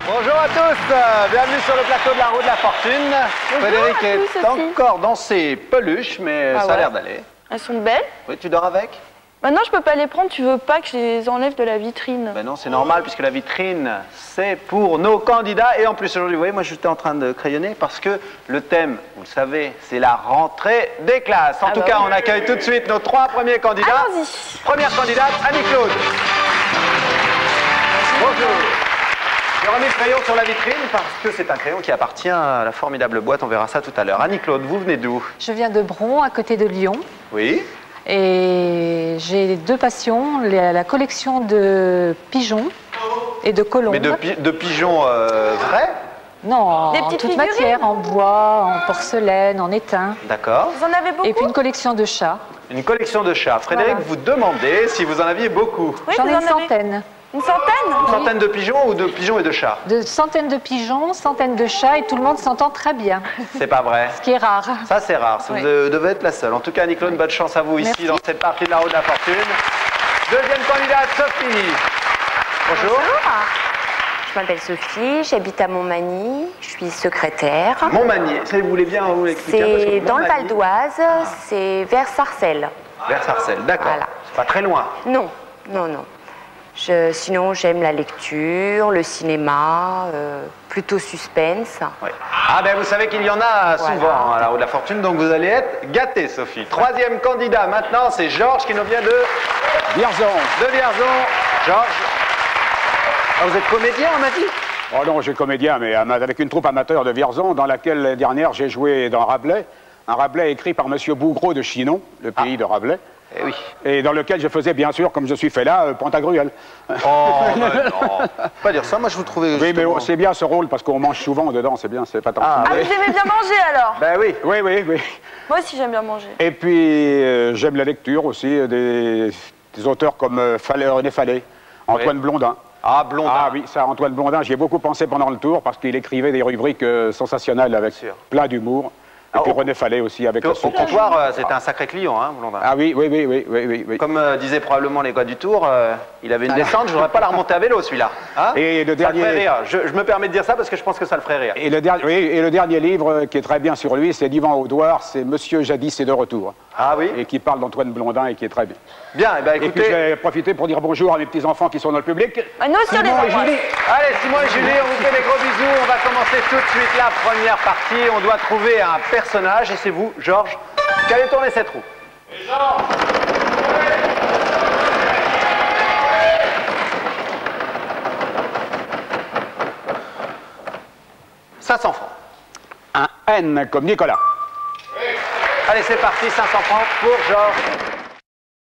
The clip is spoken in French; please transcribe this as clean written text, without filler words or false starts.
Bonjour à tous, bienvenue sur le plateau de la roue de la fortune. Frédéric est encore dans ses peluches, mais ça a l'air d'aller. Elles sont belles. Oui, tu dors avec? Maintenant, je peux pas les prendre, tu veux pas que je les enlève de la vitrine? Ben non, c'est normal, puisque la vitrine, c'est pour nos candidats. Et en plus, aujourd'hui, vous voyez, moi, j'étais en train de crayonner, parce que le thème, vous le savez, c'est la rentrée des classes. En tout cas, on accueille tout de suite nos 3 premiers candidats. Allons-y. Première candidate, Annie-Claude. Bonjour. J'ai remis le crayon sur la vitrine parce que c'est un crayon qui appartient à la formidable boîte, on verra ça tout à l'heure. Annie-Claude, vous venez d'où? Je viens de Bron, à côté de Lyon. Oui. Et j'ai 2 passions, la collection de pigeons et de colombes. Mais de pigeons vrais? Non, des en petites toute figurines. matière, en bois, en porcelaine, en étain. D'accord. Vous en avez beaucoup? Et puis une collection de chats. Une collection de chats. Frédéric, Voilà. vous demandez si vous en aviez beaucoup. Oui, J'en vous ai en une avez centaine. Une centaine? Une centaine de pigeons ou de pigeons et de chats? De centaines de pigeons, centaines de chats, et tout le monde s'entend très bien, C'est pas vrai. ce qui est rare. Ça, c'est rare. Vous Oui. devez être la seule. En tout cas, Annie-Claude, bonne chance à vous ici Merci. dans cette partie de la roue de la fortune. Deuxième candidate, Sophie. Bonjour. Je m'appelle Sophie, j'habite à Montmagny, je suis secrétaire. Montmagny. Vous voulez bien vous l'expliquer? Parce que C'est dans le Montmagny, Val d'Oise, c'est vers Sarcelles. vers Sarcelles, d'accord. Voilà. C'est pas très loin. Non, non, non. Sinon, j'aime la lecture, le cinéma, plutôt suspense. Oui. Ah ben vous savez qu'il y en a Voilà. souvent à la roue de la fortune, donc vous allez être gâtés, Sophie. Troisième candidat maintenant, c'est Georges qui nous vient de Vierzon. Georges. Ah, vous êtes comédien, on m'a dit? Oh non, j'ai comédien, mais avec une troupe amateur de Vierzon, dans laquelle l'année dernière j'ai joué dans Rabelais. Un Rabelais écrit par Monsieur Bougreau de Chinon, le pays de Rabelais. Eh oui. Et dans lequel je faisais, bien sûr, comme je suis fait là, Pantagruel. Oh, ben non. Pas dire ça, moi je vous trouvais Oui, mais justement- c'est bien ce rôle, parce qu'on mange souvent dedans, c'est bien, c'est pas tant. Ah, Ah, oui. vous aimez bien manger alors? Ben oui. Oui, oui, oui. Moi aussi, j'aime bien manger. Et puis, j'aime la lecture aussi, des auteurs comme René Fallet, Antoine Blondin. Ah, Blondin. Ah oui, ça, Antoine Blondin, j'y ai beaucoup pensé pendant le tour, parce qu'il écrivait des rubriques sensationnelles avec Sûr. plein d'humour. Et Ah, puis au- René Fallet aussi avec Au comptoir, c'était un sacré client, hein, Blondin. Ah oui, oui, oui, oui, oui, oui, oui. Comme disaient probablement les gars du Tour, il avait une descente, je voudrais pas la remonter à vélo celui-là. Hein? Et le Ça le ferait dernier, rire. Je me permets de dire ça parce que je pense que ça le ferait rire. et le dernier, oui, et le dernier livre qui est très bien sur lui, c'est d'Yvan Audouard, c'est Monsieur Jadis est de retour, Ah oui? et qui parle d'Antoine Blondin et qui est très bien. Bien, eh ben, Et puis écoutez. je vais profiter pour dire bonjour à mes petits-enfants qui sont dans le public. Ah, nous aussi, on les Simon et embrasse. Julie. Allez, Simon et Julie, on vous fait des gros bisous. On va commencer tout de suite la première partie. On doit trouver un personnage et c'est vous, Georges, qui allez tourner cette roue. « 500 francs. Un N comme Nicolas. Allez, c'est parti, 500 francs pour Georges.